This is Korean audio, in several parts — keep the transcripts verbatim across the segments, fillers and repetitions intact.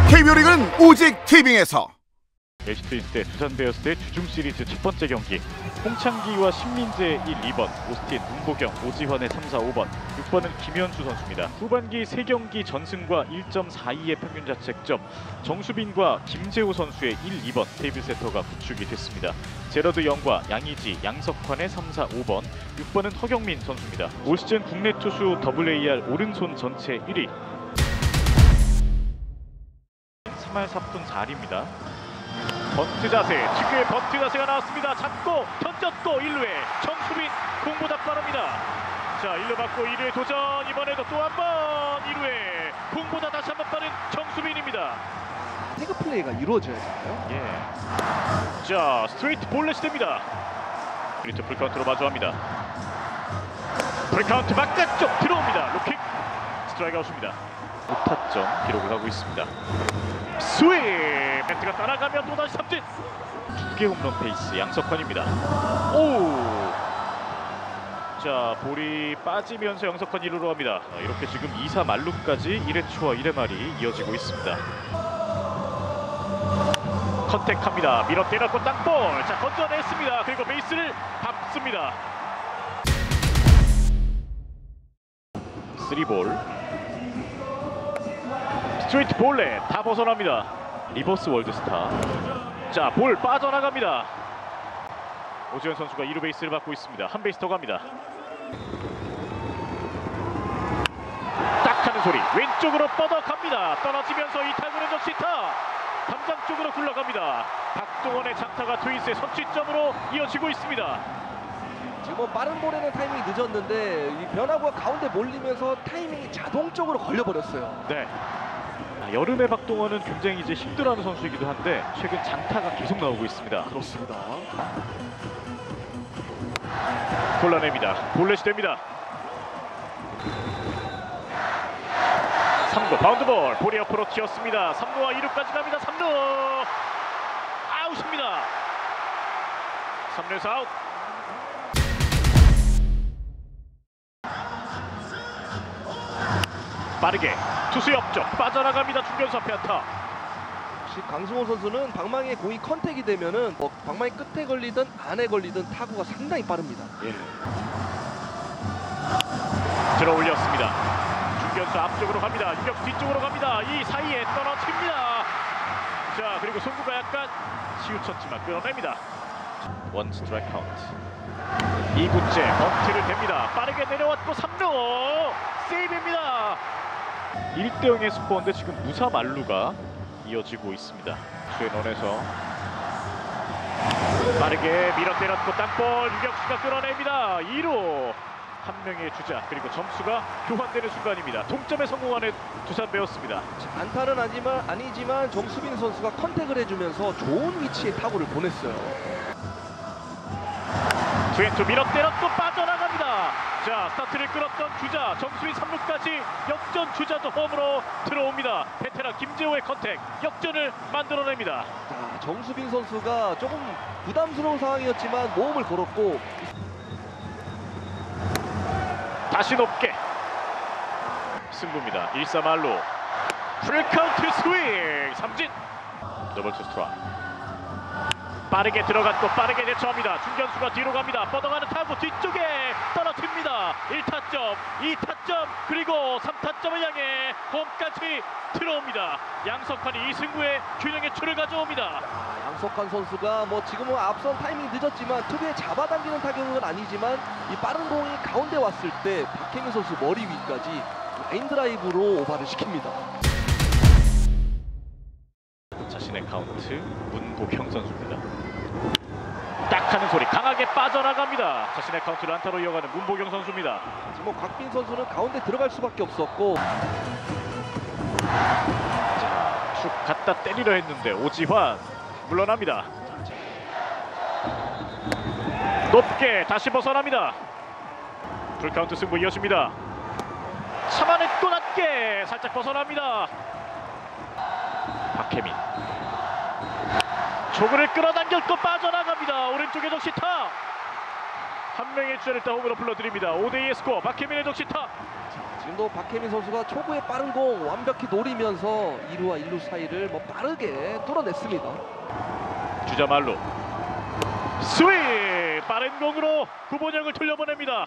케이비오 리그는 오직 티빙에서. 엘지 트윈스 대 두산 베어스 대 주중 시리즈 첫 번째 경기. 홍창기와 신민재 일, 이 번, 오스틴, 문보경, 오지환의 삼, 사, 오 번, 육 번은 김현수 선수입니다. 후반기 세 경기 전승과 일 점 사이의 평균 자책점, 정수빈과 김재호 선수의 일, 이 번 테이블 세터가 구축이 됐습니다. 제러드 영과 양의지, 양석환의 삼, 사, 오 번, 육 번은 허경민 선수입니다. 올 시즌 국내 투수 더블유에이알 오른손 전체 일 위. 삼 할 사 푼 사 리입니다. 번트 자세, 특유의 번트 자세가 나왔습니다. 잡고 던졌고 일 루에 정수빈 공보다 빠릅니다. 자, 일 루 받고 일 루에 도전, 이번에도 또 한 번 일 루에 공보다 다시 한번 빠른 정수빈입니다. 태그 플레이가 이루어져야잖아요. 예. 자, 스트레이트 볼넷이 됩니다. 그리고 풀카운트로 마주합니다. 풀카운트 바깥쪽 들어옵니다. 로킥 스트라이크 아웃입니다. 오 타점 기록을 하고 있습니다. 스윙! 벤트가 따라가면 또다시 삼진! 두 개 홈런 페이스 양석환입니다. 오! 자, 볼이 빠지면서 양석환 일 루로 갑니다. 이렇게 지금 이 사 만루까지 일 회 초와 일 회 말이 이어지고 있습니다. 컨택합니다. 밀어 때렸고 땅볼! 자, 건져냈습니다. 그리고 베이스를 밟습니다. 쓰리 볼. 스트레이트 볼넷 다 벗어납니다. 리버스 월드스타. 자, 볼 빠져나갑니다. 오지환 선수가 이 루 베이스를 받고 있습니다. 한 베이스 더 갑니다. 딱 하는 소리 왼쪽으로 뻗어갑니다. 떨어지면서 이 타구는 적시타 담장 쪽으로 굴러갑니다. 박동원의 장타가 트윈스의 선취점으로 이어지고 있습니다. 지금 뭐 빠른 볼에는 타이밍이 늦었는데 이 변화구가 가운데 몰리면서 타이밍이 자동적으로 걸려버렸어요. 네. 여름의 박동원은 굉장히 이제 힘들어하는 선수이기도 한데 최근 장타가 계속 나오고 있습니다. 그렇습니다. 골라냅니다. 볼넷이 됩니다. 삼 구 바운드볼. 볼이 옆으로 튀었습니다. 삼 루와 이 루까지 갑니다. 삼 루 아웃입니다. 삼 루에서 아웃. 빠르게 투수 옆쪽 빠져나갑니다. 중견수 앞에 안타. 역시 강승호 선수는 방망이에 공이 컨택이 되면은 뭐 방망이 끝에 걸리든 안에 걸리든 타구가 상당히 빠릅니다. 예. 들어 올렸습니다. 중견수 앞쪽으로 갑니다. 유격 뒤쪽으로 갑니다. 이 사이에 떨어집니다. 자, 그리고 송구가 약간 치우쳤지만 끌어냅니다. 원 스트라이크 카운트. 이 구째 번트를 댑니다. 빠르게 내려왔고 삼 루 세이브입니다. 일 대 영의 스코어인데 지금 무사 만루가 이어지고 있습니다. 수의 런에서 빠르게 밀어 때렸고 땅볼 유격수가 끌어냅니다. 이 루 한 명의 주자 그리고 점수가 교환되는 순간입니다. 동점에 성공하는 두산 베어스입니다. 안타는 아니지만, 아니지만 정수빈 선수가 컨택을 해주면서 좋은 위치에 타구를 보냈어요. 투앤투 밀어 때렸고 빠져나갑니다. 자, 스타트를 끌었던 주자 정수빈 삼 루까지 역전 주자도 홈으로 들어옵니다. 베테랑 김재호의 컨택 역전을 만들어냅니다. 자, 정수빈 선수가 조금 부담스러운 상황이었지만 모험을 걸었고 다시 높게 승부입니다. 일 사 만루 풀카운트 스윙 삼진 더블 투 스트라이크. 빠르게 들어갔고 빠르게 대처합니다. 중견수가 뒤로 갑니다. 뻗어가는 타구 뒤쪽에 떨어집니다. 일 타점, 이 타점 그리고 삼 타점을 향해 홈까지 들어옵니다. 양석환이 이 승부에 균형의 추를 가져옵니다. 아, 양석환 선수가 뭐 지금은 앞선 타이밍이 늦었지만 특유의 잡아당기는 타격은 아니지만 이 빠른 공이 가운데 왔을 때 박혜민 선수 머리 위까지 라인 드라이브로 오버를 시킵니다. 자신의 카운트 문보경 선수입니다. 딱 하는 소리 강하게 빠져나갑니다. 자신의 카운트를 안타로 이어가는 문보경 선수입니다. 지금 뭐 곽빈 선수는 가운데 들어갈 수밖에 없었고 자, 쭉 갖다 때리려 했는데 오지환 물러납니다. 높게 다시 벗어납니다. 풀카운트 승부 이어집니다. 참아냈고 낮게 살짝 벗어납니다. 박혜민 조그를 끌어당겼고 빠져나갑니다. 오른쪽에 적시타. 한 명의 주자를 따 홈으로 불러드립니다. 오 대 이의 스코어. 박혜민의 적시타. 지금도 박혜민 선수가 초구의 빠른 공 완벽히 노리면서 이 루와 일 루 사이를 뭐 빠르게 뚫어냈습니다. 주자 말로 스윙! 빠른 공으로 구본영을 돌려보냅니다.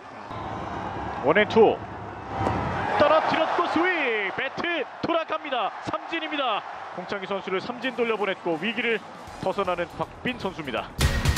원앤투 떨어뜨렸고 스윙! 배트 돌아갑니다. 삼진입니다. 홍창기 선수를 삼진 돌려보냈고 위기를 벗어나는 박빈 선수입니다.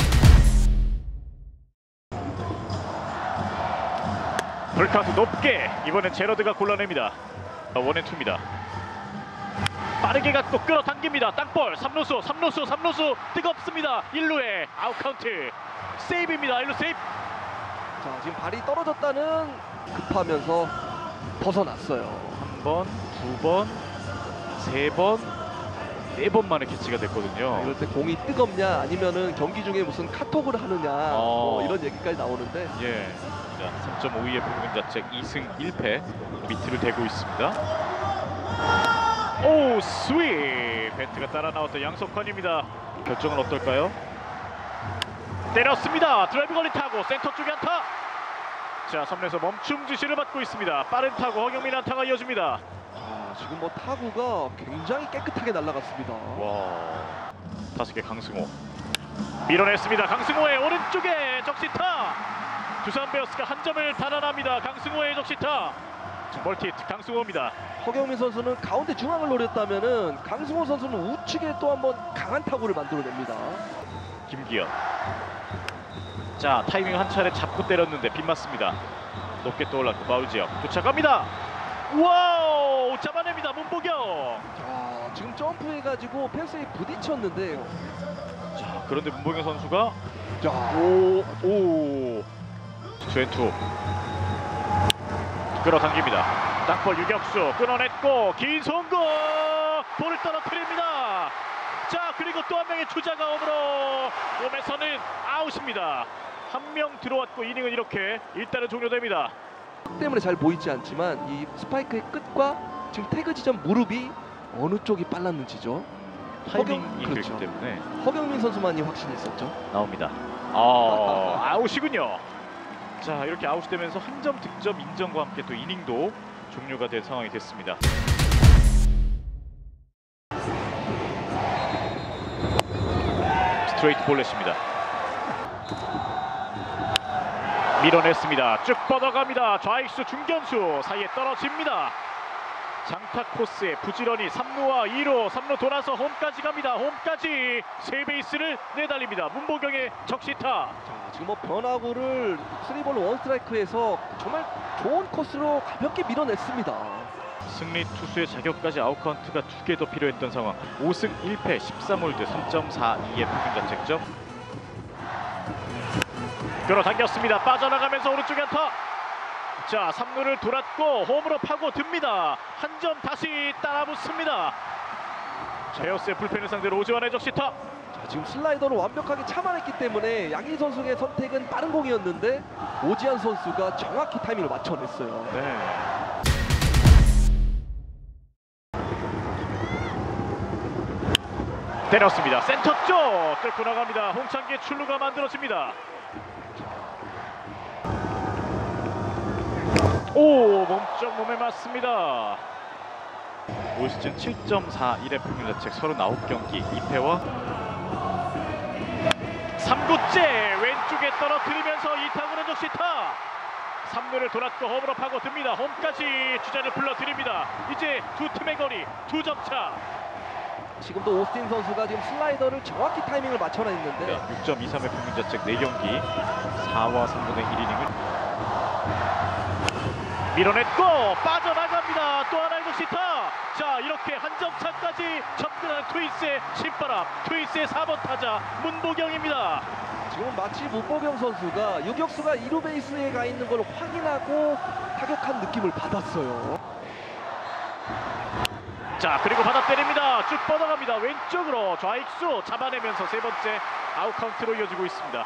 불카운트 높게 이번엔 제러드가 골라냅니다. 원앤투입니다. 빠르게 갖고 끌어당깁니다. 땅볼 삼루수 삼루수 삼루수 뜨겁습니다. 일 루에 아웃카운트 세이브입니다. 일 루 세이브. 자, 지금 발이 떨어졌다는 급하면서 벗어났어요. 한 번, 두 번, 세 번, 네 번 만에 캐치가 됐거든요. 이럴 때 공이 뜨겁냐 아니면은 경기 중에 무슨 카톡을 하느냐 어. 뭐 이런 얘기까지 나오는데 예. 자, 삼 점 오이의 평균 자책 이 승 일 패 밑을 대고 있습니다. 오 스윗! 배트가 따라 나왔던 양석환입니다. 결정은 어떨까요? 때렸습니다. 드라이브 거리 타고 센터 쪽에 안타. 자, 삼 루에서 멈춤 지시를 받고 있습니다. 빠른 타구 허경민 안타가 이어집니다. 아, 지금 뭐 타구가 굉장히 깨끗하게 날아갔습니다. 와, 다섯개 강승호 밀어냈습니다. 강승호의 오른쪽에 적시타. 두산 베어스가 한 점을 달아납니다. 강승호의 적시타. 멀티히트 강승호입니다. 허경민 선수는 가운데 중앙을 노렸다면은 강승호 선수는 우측에 또 한번 강한 타구를 만들어냅니다. 김기현. 자, 타이밍 한 차례 잡고 때렸는데 빗맞습니다. 높게 떠올랐고 파울 지역 도착합니다. 와우! 잡아냅니다. 문보경. 자, 지금 점프해가지고 펜스에 부딪혔는데요. 자, 그런데 문보경 선수가 자, 오, 오. 투앤투. 끌어당깁니다. 땅볼 유격수 끊어냈고 긴 송구 볼을 떨어뜨립니다. 자, 그리고 또 한 명의 주자가 옴으로 홈에서는 아웃입니다. 한 명 들어왔고 이닝은 이렇게 일단은 종료됩니다. 때문에 잘 보이지 않지만 이 스파이크의 끝과 지금 태그 지점 무릎이 어느 쪽이 빨랐는지죠. 타이밍이 허경- 그렇기 그렇죠. 때문에 허경민 선수만이 확신했었죠. 나옵니다. 아, 아웃이군요. 자, 이렇게 아웃되면서 한 점 득점 인정과 함께 또 이닝도 종료가 된 상황이 됐습니다. 스트레이트 볼넷입니다. 밀어냈습니다. 쭉 뻗어갑니다. 좌익수 중견수 사이에 떨어집니다. 장타 코스에 부지런히 삼 루와 이 루, 삼 루 돌아서 홈까지 갑니다. 홈까지 세 베이스를 내달립니다. 문보경의 적시타. 자, 지금 뭐 변화구를 쓰리볼 원스트라이크에서 정말 좋은 코스로 가볍게 밀어냈습니다. 승리 투수의 자격까지 아웃카운트가 두 개 더 필요했던 상황. 오 승 일 패 십삼 홀드 삼 점 사이의 평균 자책점. 끌어당겼습니다. 빠져나가면서 오른쪽에 안타. 자, 삼 루를 돌았고 홈으로 파고듭니다. 한 점 다시 따라붙습니다. 제어스의 불펜을 상대로 오지환의 적시타. 자, 지금 슬라이더를 완벽하게 참아냈기 때문에 양희 선수의 선택은 빠른 공이었는데 오지환 선수가 정확히 타이밍을 맞춰냈어요. 네. 때렸습니다. 센터 쪽 뚫고 나갑니다. 홍창기의 출루가 만들어집니다. 오, 몸쪽 몸에 맞습니다. 올 시즌 칠 점 사일의 평균 자책 삼십구 경기 이 패와 삼 구째 왼쪽에 떨어뜨리면서 이 타구는 적시타. 삼 루를 돌았고 홈으로 파고듭니다. 홈까지 주자를 불러드립니다. 이제 두 팀의 거리 두 점 차. 지금도 오스틴 선수가 지금 슬라이더를 정확히 타이밍을 맞춰냈는데 육 점 이삼의 평균 자책 네 경기 사와 삼분의 일 이닝을 밀어냈고 빠져나갑니다. 또 하나의 적시타. 자, 이렇게 한 점 차까지 접근하는 트윈스의 신바람. 트윈스의 사 번 타자 문보경입니다. 지금 마치 문보경 선수가 유격수가 이 루 베이스에 가 있는 걸 확인하고 타격한 느낌을 받았어요. 자, 그리고 받아 때립니다. 쭉 뻗어갑니다. 왼쪽으로 좌익수 잡아내면서 세 번째 아웃 카운트로 이어지고 있습니다.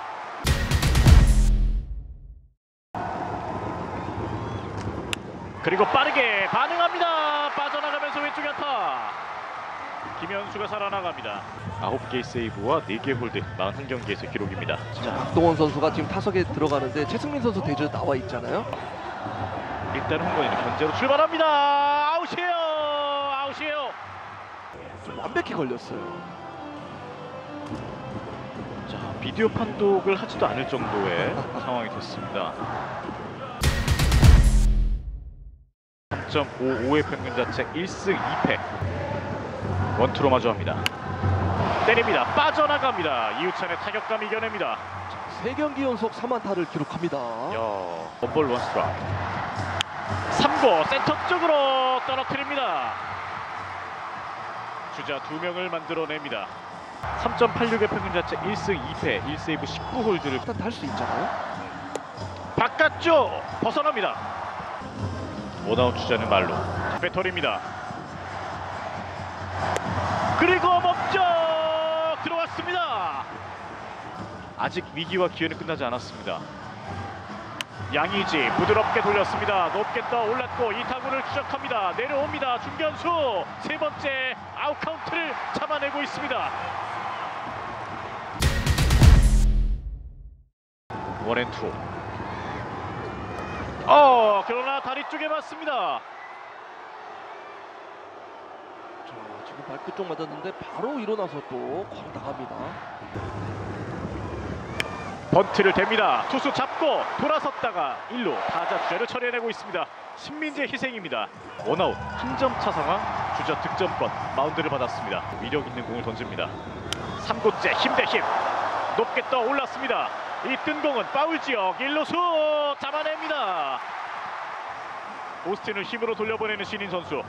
그리고 빠르게 반응합니다. 빠져나가면서 왼쪽에 안타. 김현수가 살아나갑니다. 아홉 개의 세이브와 네 개 홀드 사십일 경기에서 기록입니다. 자, 박동원 선수가 지금 타석에 들어가는데 최승민 선수 대주 나와 있잖아요. 일단 홍건이는 견제로 출발합니다. 아웃이에요. 아웃이에요. 좀 완벽히 걸렸어요. 자, 비디오 판독을 하지도 않을 정도의 상황이 됐습니다. 삼 점 오오의 평균 자책 일 승 이 패. 원투로 마주합니다. 때립니다. 빠져나갑니다. 이우찬의 타격감 이겨냅니다. 세 경기 연속 삼 안타를 기록합니다. 야, 원볼 원스트라이크. 삼 구 센터 쪽으로 떨어뜨립니다. 주자 두 명을 만들어냅니다. 삼 점 팔육의 평균 자책 일 승 이 패, 일 세이브 십구 홀드를 일단 할 수 있잖아요. 바깥쪽 벗어납니다. 원아웃 주자는 말로 배터리입니다. 그리고 멈쩍 들어왔습니다. 아직 위기와 기회는 끝나지 않았습니다. 양의지 부드럽게 돌렸습니다. 높게 떠 올랐고 이 타구를 추적합니다. 내려옵니다. 중견수 세 번째 아웃 카운트를 잡아내고 있습니다. 원앤투. 어 그러나 다리 쪽에 맞습니다. 자, 지금 발끝 쪽 맞았는데 바로 일어나서 또 걸어 나갑니다. 번트를 댑니다. 투수 잡고 돌아섰다가 일루 타자 주자를 처리해내고 있습니다. 신민재 희생입니다. 원아웃 한 점 차 상황. 주자 득점권 마운드를 받았습니다. 위력 있는 공을 던집니다. 삼 구째 힘 대 힘 높게 떠 올랐습니다. 이 뜬 공은 파울 지역 일루수 잡아냅니다. 오스틴을 힘으로 돌려보내는 신인 선수.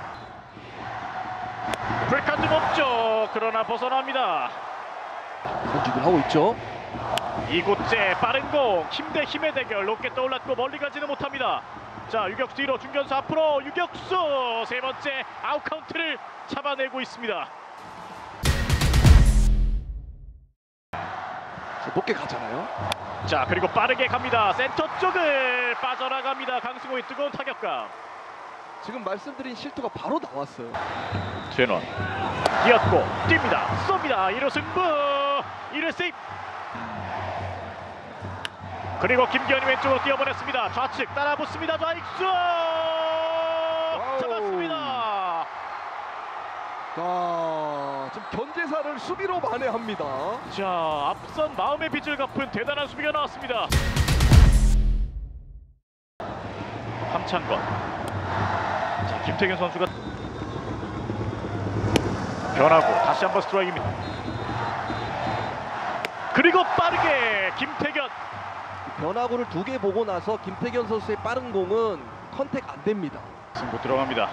브레이크한드 멈죠. 그러나 벗어납니다. 공직을 하고 있죠. 이 구째 빠른 공 힘 대 힘의 대결. 높게 떠올랐고 멀리 가지는 못합니다. 자, 유격수 뒤로 중견수 앞으로 유격수 세 번째 아웃 카운트를 잡아내고 있습니다. 자, 높게 가잖아요. 자, 그리고 빠르게 갑니다. 센터 쪽을 빠져나갑니다. 강승호의 뜨거운 타격감. 지금 말씀드린 실투가 바로 나왔어요. 최원 뛰었고 뜁니다. 쏩니다. 일 루 승부 일 루 세이프. 그리고 김기현이 왼쪽으로 뛰어보냈습니다. 좌측 따라붙습니다. 좌익수 잡았습니다. 자, 지금 견제사를 수비로 만회합니다. 자, 앞선 마음의 빚을 갚은 대단한 수비가 나왔습니다. 함창건. 자, 김태균 선수가 변하고 다시 한번 스트라이크입니다. 그리고 빠르게 김태균. 변화구를 두 개 보고 나서 김태견 선수의 빠른 공은 컨택 안 됩니다. 승부 들어갑니다.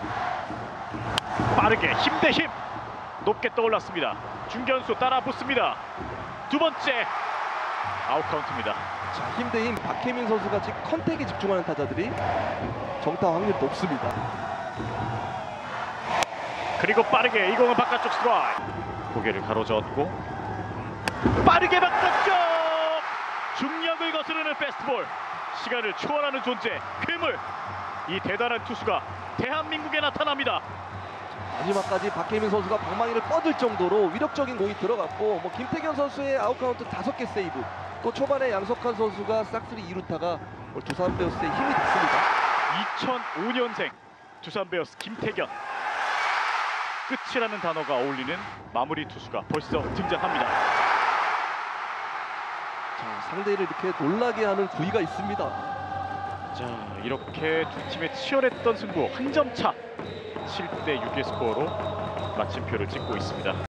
빠르게 힘 대 힘 높게 떠올랐습니다. 중견수 따라 붙습니다. 두 번째 아웃 카운트입니다. 자, 힘 대 힘 박혜민 선수가 지금 컨택에 집중하는 타자들이 정타 확률이 높습니다. 그리고 빠르게 이 공은 바깥쪽 스트라이크. 고개를 가로저었고 빠르게 바깥쪽 중력을 거스르는 패스트볼. 시간을 초월하는 존재 괴물. 이 대단한 투수가 대한민국에 나타납니다. 마지막까지 박혜민 선수가 방망이를 뻗을 정도로 위력적인 공이 들어갔고, 뭐 김태견 선수의 아웃카운트 다섯 개 세이브, 또 초반에 양석환 선수가 싹쓸이 이루타가 두산 베어스의 힘이 됐습니다. 이천오 년생 두산 베어스 김태견. 끝이라는 단어가 어울리는 마무리 투수가 벌써 등장합니다. 자, 상대를 이렇게 놀라게 하는 구위가 있습니다. 자, 이렇게 두 팀의 치열했던 승부 한 점 차 칠 대 육의 스코어로 마침표를 찍고 있습니다.